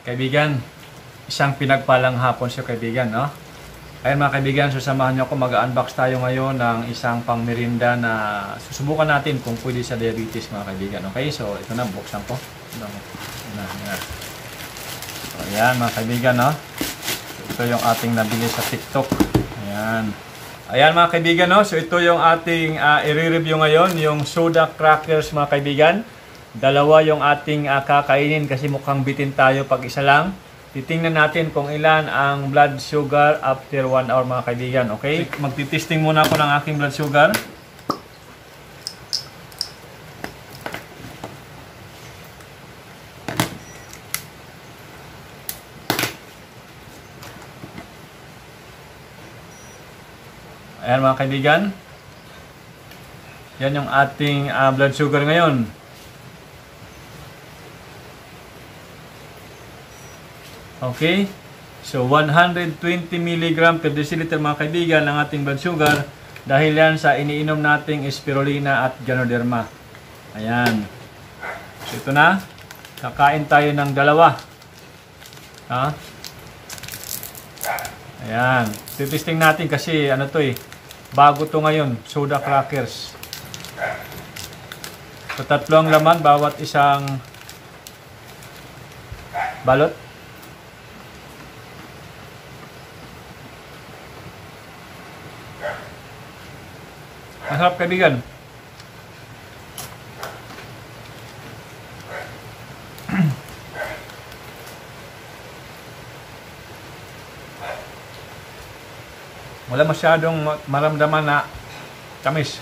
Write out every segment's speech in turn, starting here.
Kaibigan, isang pinagpalang hapon siya kaibigan, no? Ayun mga kaibigan, susamahan niyo ako, mag-unbox tayo ngayon ng isang pangmerinda na susubukan natin kung pwede sa diabetes mga kaibigan. Okay, so ito na, buksan ko. Yan. So ayan mga kaibigan, no? Ito yung ating nabili sa TikTok. Ayan. Ayan mga kaibigan, no? So ito yung ating i-review ngayon, yung soda crackers mga kaibigan. Dalawa yung ating kakainin kasi mukhang bitin tayo pag isa lang. Titingnan natin kung ilan ang blood sugar after 1 hour mga kaibigan. Okay? Magtitesting muna ako ng aking blood sugar. Ayan mga kaibigan. Yan yung ating blood sugar ngayon. Okay, so 120 mg per deciliter mga kaibigan ng ating blood sugar dahil yan sa iniinom nating spirulina at Ganoderma. Ayan. So ito na, kakain tayo ng dalawa. Ha? Ayan. Titisting natin kasi ano to bago to ngayon, soda crackers. So tatlo ang laman bawat isang balot. Masarap kaibigan. Wala masyadong maramdaman na tamis.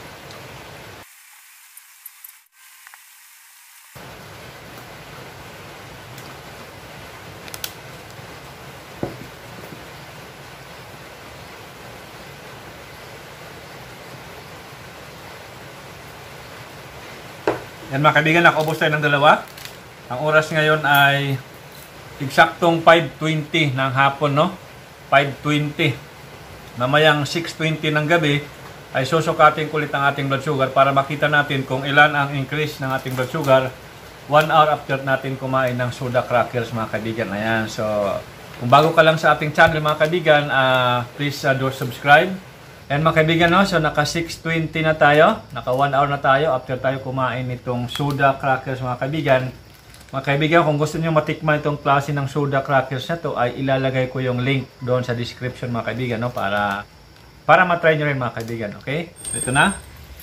Yan mga kaibigan, nakaubos tayo ng dalawa. Ang oras ngayon ay eksaktong 5:20 ng hapon, no? 5:20. Mamayang 6:20 ng gabi ay susukatin ko ulit ang ating blood sugar para makita natin kung ilan ang increase ng ating blood sugar 1 hour after natin kumain ng soda crackers mga kaibigan. Ayan, so kung bago ka lang sa ating channel mga kaibigan, please do subscribe. And mga kaibigan, no? So naka 6:20 na tayo, naka 1 hour na tayo after tayo kumain nitong soda crackers mga kaibigan. Mga kaibigan, kung gusto niyo matikman itong klase ng soda crackers na to, ay ilalagay ko yung link doon sa description mga kaibigan, no? Para matry nyo rin mga kaibigan, okay? So ito na.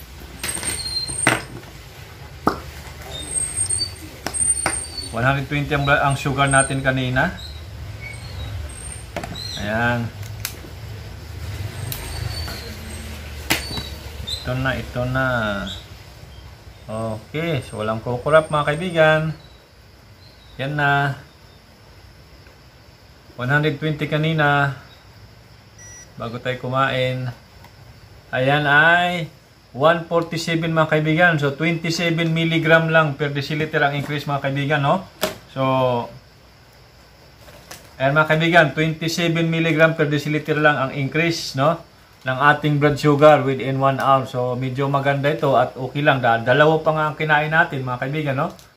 $120 ang sugar natin kanina. Ayan. Ito na. Okay, so walang kukurap mga kaibigan. Yan na. 120 kanina. Bago tayo kumain. Ayan ay 147 mga kaibigan. So 27 mg lang per deciliter ang increase mga kaibigan, no? So ayan mga kaibigan, 27 mg per deciliter lang ang increase, no? Ng ating blood sugar within 1 hour. So medyo maganda ito at okay lang. Dalawa pa nga ang kinain natin mga kaibigan, no?